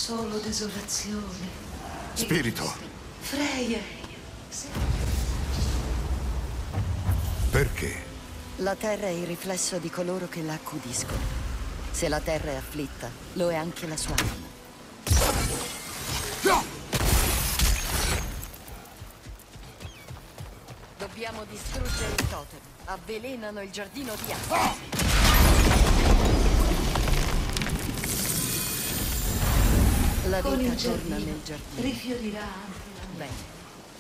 solo desolazione. Spirito. Freya. Perché? La terra è il riflesso di coloro che la accudiscono. Se la terra è afflitta, lo è anche la sua anima. Dobbiamo distruggere il totem. Avvelenano il giardino di Astrid. La Con vita il torna giardino nel giardino. rifiorirà anche la mia. Bene.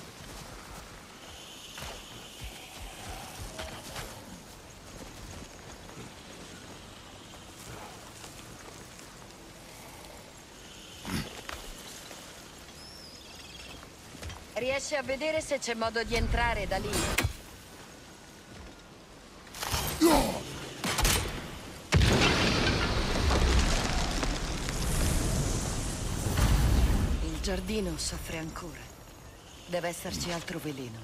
Riesci a vedere se c'è modo di entrare da lì? Il giardino soffre ancora. Deve esserci altro veleno.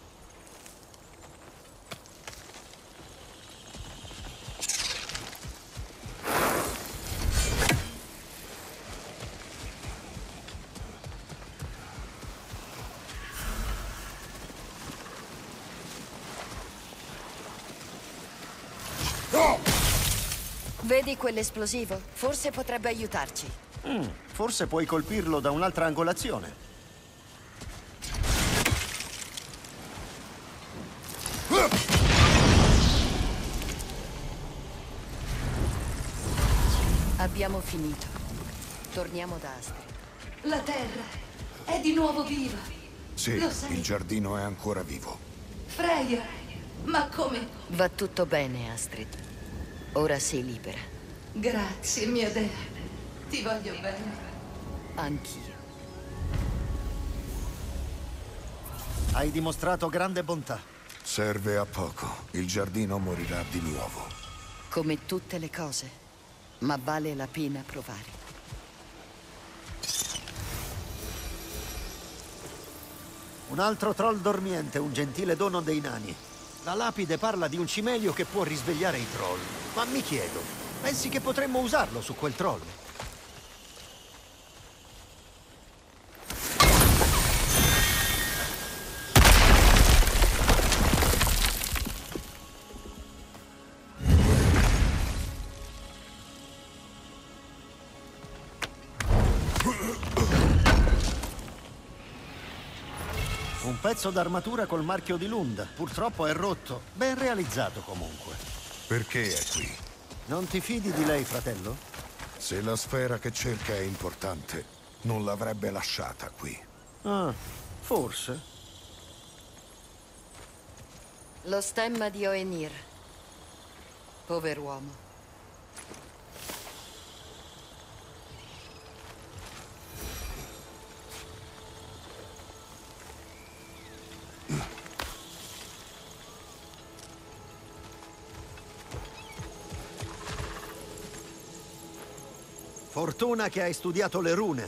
Vedi quell'esplosivo? Forse potrebbe aiutarci. Forse puoi colpirlo da un'altra angolazione. Abbiamo finito. Torniamo da Astrid. La terra è di nuovo viva. Sì, Lo sai? il giardino è ancora vivo. Freya, ma come? Va tutto bene, Astrid. Ora sei libera. Grazie, mia dea. Ti voglio bene. Anch'io. Hai dimostrato grande bontà. Serve a poco. Il giardino morirà di nuovo. Come tutte le cose. Ma vale la pena provare. Un altro troll dormiente, un gentile dono dei nani. La lapide parla di un cimelio che può risvegliare i troll. Ma mi chiedo, pensi che potremmo usarlo su quel troll? Un pezzo d'armatura col marchio di Lund. Purtroppo è rotto. Ben realizzato comunque. Perché è qui? Non ti fidi di lei, fratello? Se la sfera che cerca è importante, non l'avrebbe lasciata qui. Ah, forse. Lo stemma di Oenir. Pover'uomo. Fortuna che hai studiato le rune.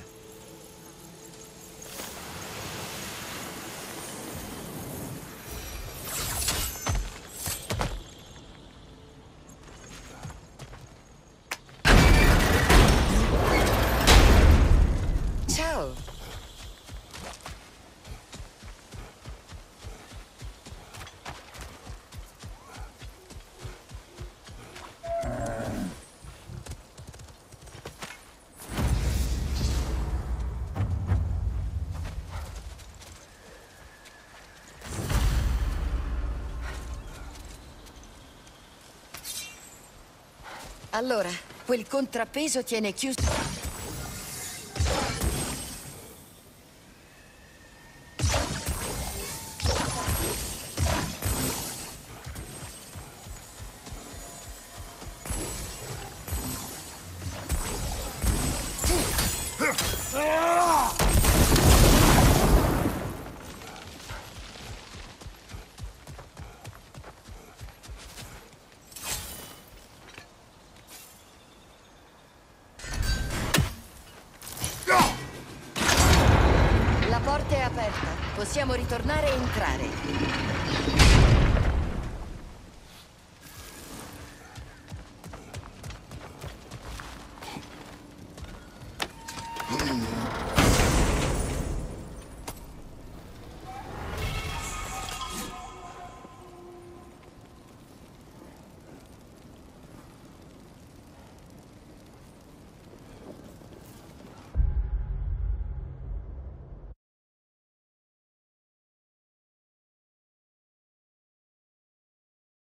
Ciao! Allora, quel contrappeso tiene chiuso... La porta è aperta. Possiamo ritornare e entrare.